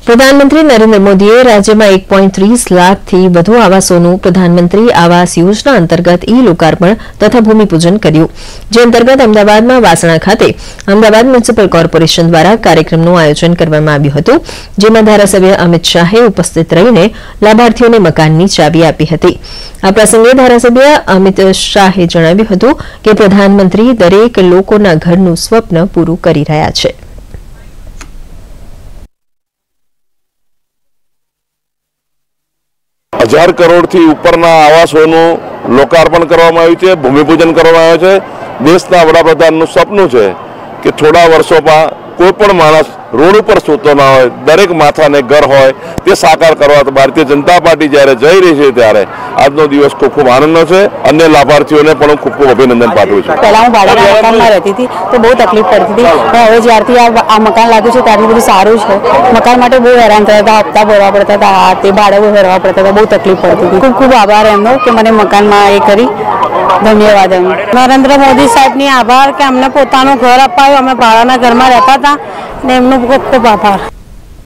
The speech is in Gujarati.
प्रधानमंत्री नरेंद्र मोदीए राज्य में 1.30 लाख थी વધુ આવાસોનું प्रधानमंत्री आवास योजना अंतर्गत ई लोकार्पण तथा भूमिपूजन કર્યું। જે અંતર્ગત અમદાવાદમાં વાસણા ખાતે અમદાવાદ મ્યુનિસિપલ કોર્પોરેશન દ્વારા કાર્યક્રમનું આયોજન કરવામાં આવ્યું હતું, જેમાં ધારાસભ્ય અમિત શાહે ઉપસ્થિત રહીને લાભાર્થીઓને મકાનની ચાવી આપી હતી। આ પ્રસંગે ધારાસભ્ય અમિત શાહે જણાવ્યું હતું કે પ્રધાનમંત્રી દરેક લોકોના ઘરનું સ્વપ્ન પૂરું કરી રહ્યા છે। हजार करोड़ थी उपरना आवासों लोकार्पण करवामां आव्युं छे, भूमिपूजन करवामां आव्युं छे। देशना वडाप्रधाननुं सपनुं छे कि थोड़ा वर्षोमां कोईपण माणस रोड पर सूतो ना होय, दरेक माथाने घर होय ते साकार करवा भारतीय जनता पार्टी ज्यारे जई रही छे त्यारे आजनो दिवस खूब खूब आनंदनो छे। अन्य लाभार्थीओने पण खूब खूब अभिनंदन पाठवुं छुं। पहला हूँ भाड़ाना मकानमां रहती थी तो बहुत तकलीफ पड़ती थी, पण हवे ज्यारथी आ मकान लाग्युं छे त्यारथी બધું સારું છે। મકાન માટે બહુ હેરાન થતા હતા, હપ્તા ભરવા પડતા હતા, તે ભાડે ભરવા પડતા હતા, બહુ તકલીફ પડતી હતી। ખૂબ ખૂબ આભાર એમનો કે મને મકાનમાં એ કરી। ધન્યવાદ એમનો। નરેન્દ્ર મોદી સાહેબની આભાર કે અમને પોતાનું ઘર અપાવ્યું। અમે ભાડાના ઘરમાં રહેતા હતા ને એમનો ખૂબ ખૂબ આભાર।